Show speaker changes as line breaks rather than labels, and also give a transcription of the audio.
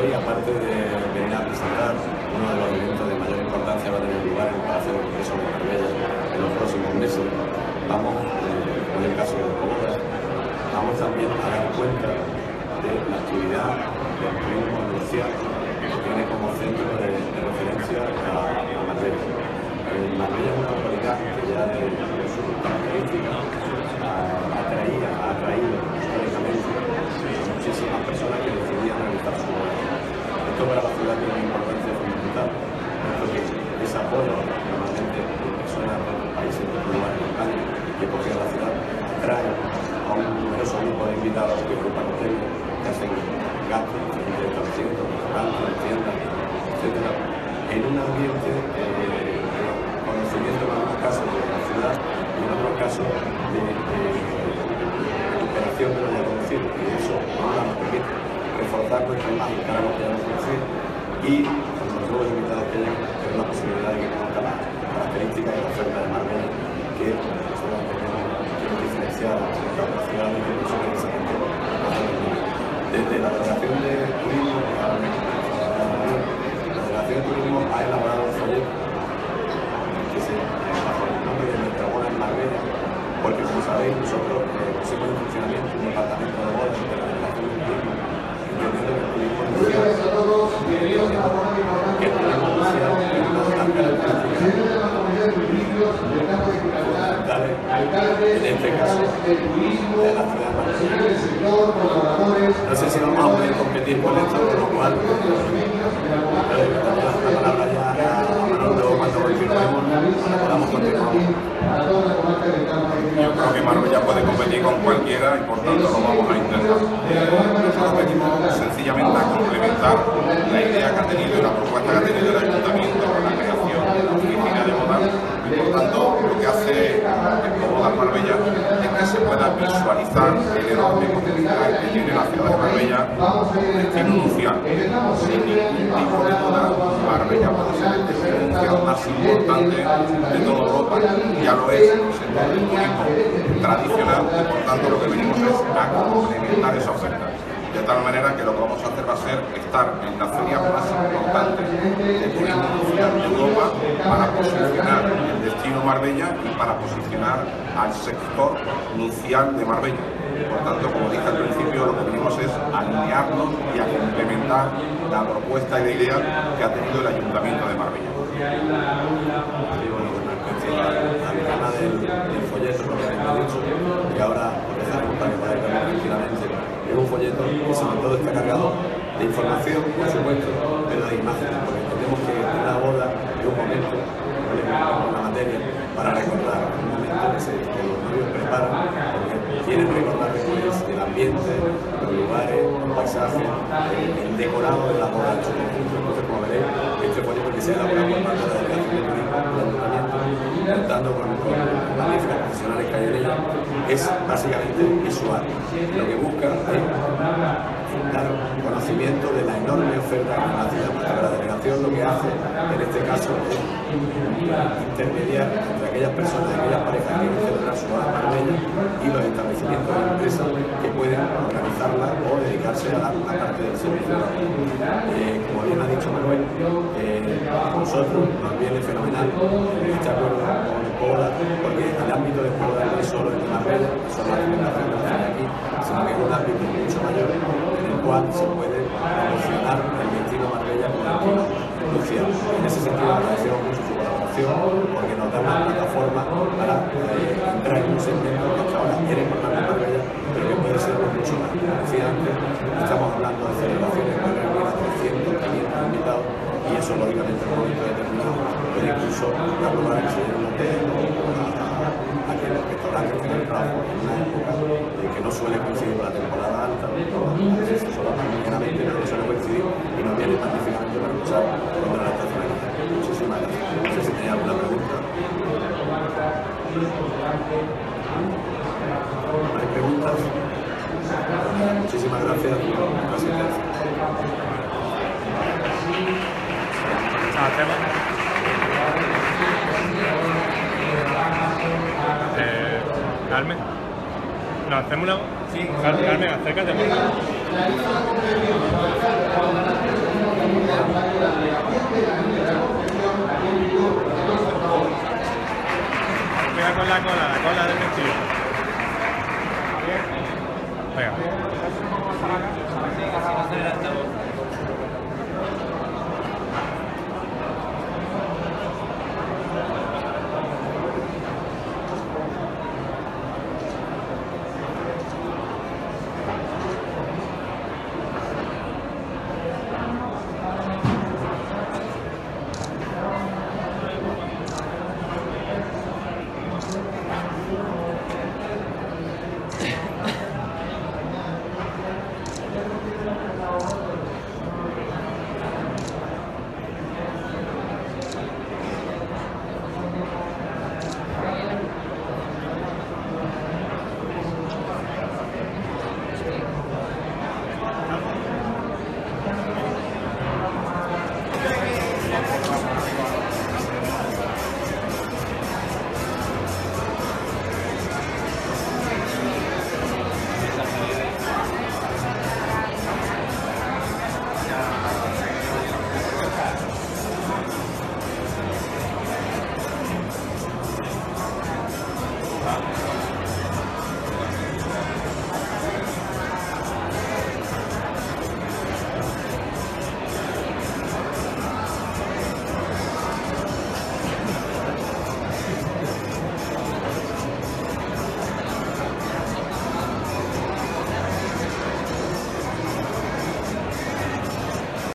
hoy, aparte de venir a presentar uno de los eventos de mayor importancia que va a tener lugar en el Palacio de Congresos de Marbella en los próximos meses, vamos, en el caso de Comodas, vamos también a dar cuenta de la actividad del turismo industrial que tiene como centro de referencia a Marbella. Marbella es una localidad que ya de sus características ha atraído históricamente a muchísimas personas que decidían realizar su obra. Esto para la ciudad tiene una importancia fundamental, porque ese apoyo normalmente de personas de otros países, de otros lugares de España, que cogen la ciudad, atrae a un numeroso grupo de invitados que agrupan hoteles, que hacen gastos, diferentes establecimientos, restaurantes, tiendas, etc. En un ambiente conocimiento en algunos casos de la ciudad y en otros casos de recuperación de lo ya conocido, y eso nos permite reforzar nuestra imagen cara a lo que ya hemos conocido y con los nuevos invitados que llegan tener la posibilidad de que conozcan las características y la oferta de Marbella que nosotros tenemos diferenciada la capacidad de incluso precisamente desde la Delegación de Turismo. La Delegación de Turismo ha elaborado un folleto bajo el nombre de Nuestra Boda en Marbella, porque como sabéis nosotros pusimos en funcionamiento un departamento de bodas de la Delegación de Turismo, entendiendo que el turismo industrial es una de las características fundamentales, en este caso, de la ciudad de Marbella. No sé si vamos a poder competir con esto, con lo cual la palabra ya cuando continuemos podamos continuar.
Yo creo que Marbella puede competir con cualquiera y por tanto lo vamos a intentar. Nosotros venimos sencillamente a complementar la idea que ha tenido y la propuesta que ha tenido el Ayuntamiento con la creación de la oficina de bodas y por tanto lo que hace Bodas Marbella es que se pueda visualizar el enorme potencial que tiene la ciudad de Marbella como destino nupcial. Sin ningún tipo de duda, Marbella puede ser el destino nupcial más importante de toda Europa. Ya lo es en el sector del turismo tradicional y por tanto lo que venimos es a complementar esa oferta. De tal manera que lo que vamos a hacer va a ser estar en la feria más importante de turismo nupcial de Europa para posicionar el destino Marbella y para posicionar al sector nupcial de Marbella. Por tanto, como dije al principio, lo que venimos es a alinearnos y a complementar la propuesta y la idea que ha tenido el Ayuntamiento de Marbella.
Al tema del folleto, lo que habéis dicho, y ahora empezaremos para que podáis verlo tranquilamente. Es un folleto que sobre todo está cargado de información, por supuesto, pero de imágenes, porque entendemos que una boda es un momento, una materia para recordar, un momento que los novios preparan, porque quieren recordar después el ambiente, los lugares, los paisajes, el decorado de la boda en su conjunto. Entonces, como veréis, este folleto que se ha elaborado por parte de la Delegación de Turismo del Ayuntamiento, contando con magníficos profesionales que hay en ella, es básicamente visual. Lo que busca es dar conocimiento de la enorme oferta que la ciudad, porque la delegación lo que hace en este caso es intermediar entre aquellas personas, aquellas parejas que quieren celebrar su boda en Marbella y los establecimientos de empresas que pueden organizarla o dedicarse a la parte del servicio. Como bien ha dicho Manuel, nosotros nos viene fenomenal este acuerdo con Bodas, porque el ámbito de Bodas no es solo el de Marbella, son las celebraciones que hay aquí, sino que es un ámbito mucho mayor en el cual se puede promocionar el destino Marbella como destino nupcial. En ese sentido agradecemos mucho su colaboración porque nos da una plataforma para entrar en un segmento que hasta ahora era importante en Marbella, pero que puede ser mucho más. Como decía antes, estamos hablando de celebraciones que reúnen a 300, 500 invitados y eso lógicamente en un momento determinado puede incluso dar lugar a que se llene un hotel o a que los restaurantes tengan trabajo en una época que no suele coincidir con la temporada alta, eso solamente no suele coincidir y nos viene magníficamente para luchar contra la estacionalidad. Muchísimas gracias. No sé si tenía alguna pregunta. ¿No hay preguntas? Muchísimas gracias por la asistencia.
Carmen. No, hacemos una... Sí. Carmen, acércate, por favor. Pega con la cola del vestido. Venga.